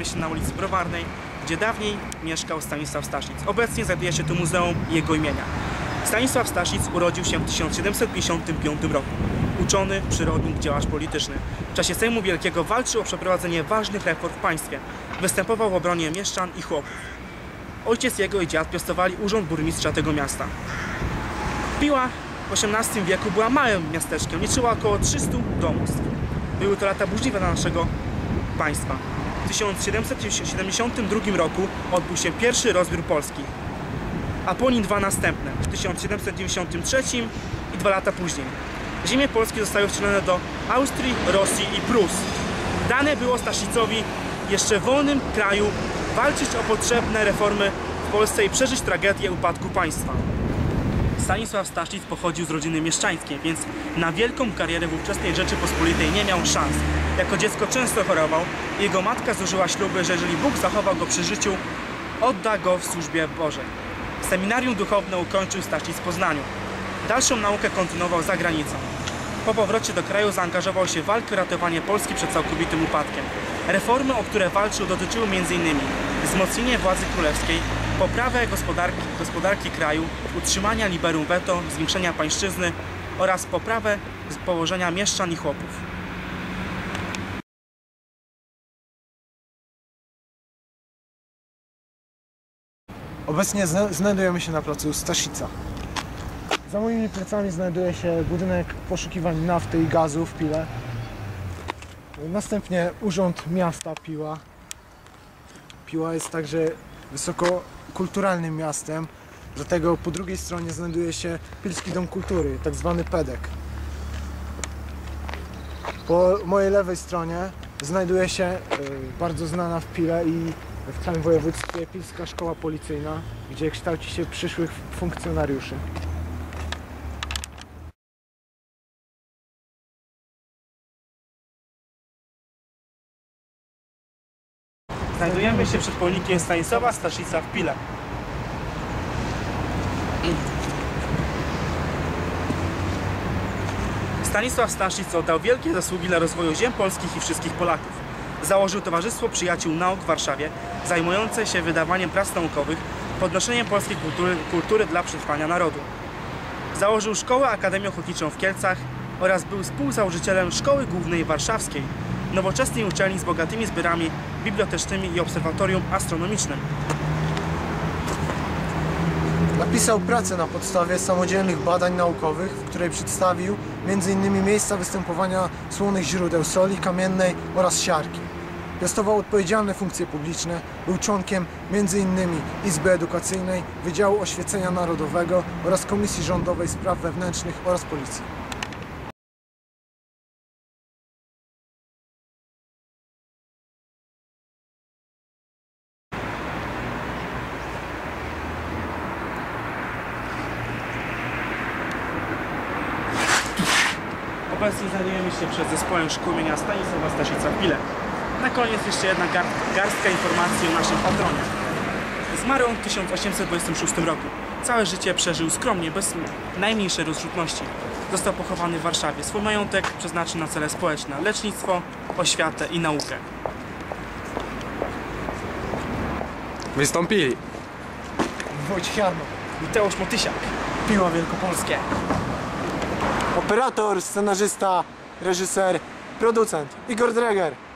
znajdujemy się na ulicy Browarnej, gdzie dawniej mieszkał Stanisław Staszic. Obecnie znajduje się tu muzeum jego imienia. Stanisław Staszic urodził się w 1755 roku. Uczony, przyrodnik, działacz polityczny. W czasie Sejmu Wielkiego walczył o przeprowadzenie ważnych reform w państwie. Występował w obronie mieszczan i chłopów. Ojciec jego i dziad piastowali urząd burmistrza tego miasta. Piła w XVIII wieku była małym miasteczkiem, liczyła około 300 domostw. Były to lata burzliwe dla naszego państwa. W 1772 roku odbył się pierwszy rozbiór Polski, a po nim dwa następne, w 1793 i 2 lata później. Ziemie polskie zostały wcielone do Austrii, Rosji i Prus. Dane było Staszicowi jeszcze w wolnym kraju walczyć o potrzebne reformy w Polsce i przeżyć tragedię upadku państwa. Stanisław Staszic pochodził z rodziny mieszczańskiej, więc na wielką karierę w ówczesnej Rzeczypospolitej nie miał szans. Jako dziecko często chorował i jego matka złożyła śluby, że jeżeli Bóg zachował go przy życiu, odda go w służbie Bożej. Seminarium duchowne ukończył Staszic w Poznaniu. Dalszą naukę kontynuował za granicą. Po powrocie do kraju zaangażował się w walkę o ratowanie Polski przed całkowitym upadkiem. Reformy, o które walczył, dotyczyły m.in. wzmocnienia władzy królewskiej, poprawę gospodarki kraju, utrzymania liberum veto, zwiększenia pańszczyzny oraz poprawę położenia mieszczan i chłopów. Obecnie znajdujemy się na placu Staszica. Za moimi plecami znajduje się budynek poszukiwań nafty i gazu w Pile. Następnie Urząd Miasta Piła. Piła jest także wysokokulturalnym miastem, dlatego po drugiej stronie znajduje się Pilski Dom Kultury, tak zwany PEDEK. Po mojej lewej stronie znajduje się bardzo znana w Pile i w całym województwie Pilska Szkoła Policyjna, gdzie kształci się przyszłych funkcjonariuszy. Znajdujemy się przed pomnikiem Stanisława Staszica w Pile. Stanisław Staszic oddał wielkie zasługi dla rozwoju ziem polskich i wszystkich Polaków. Założył Towarzystwo Przyjaciół Nauk w Warszawie, zajmujące się wydawaniem prac naukowych, podnoszeniem polskiej kultury dla przetrwania narodu. Założył Szkołę Akademię Ochotniczą w Kielcach oraz był współzałożycielem Szkoły Głównej Warszawskiej, nowoczesnej uczelni z bogatymi zbiorami bibliotecznymi i obserwatorium astronomicznym. Napisał pracę na podstawie samodzielnych badań naukowych, w której przedstawił m.in. miejsca występowania słonych źródeł soli kamiennej oraz siarki. Piastował odpowiedzialne funkcje publiczne, był członkiem m.in. Izby Edukacyjnej, Wydziału Oświecenia Narodowego oraz Komisji Rządowej Spraw Wewnętrznych oraz Policji. Obecnie znajdujemy się przed zespołem szkół imienia Stanisława Staszica w Pile. Na koniec jeszcze jedna garstka informacji o naszym patronie. Zmarł on w 1826 roku. Całe życie przeżył skromnie, bez najmniejszej rozrzutności. Został pochowany w Warszawie. Swój majątek przeznaczył na cele społeczne, lecznictwo, oświatę i naukę. Wystąpili Wojciech Jarno, Mateusz Motysiak, Piła Wielkopolskie. operator, scenarzysta, reżyser, producent Igor Dreger.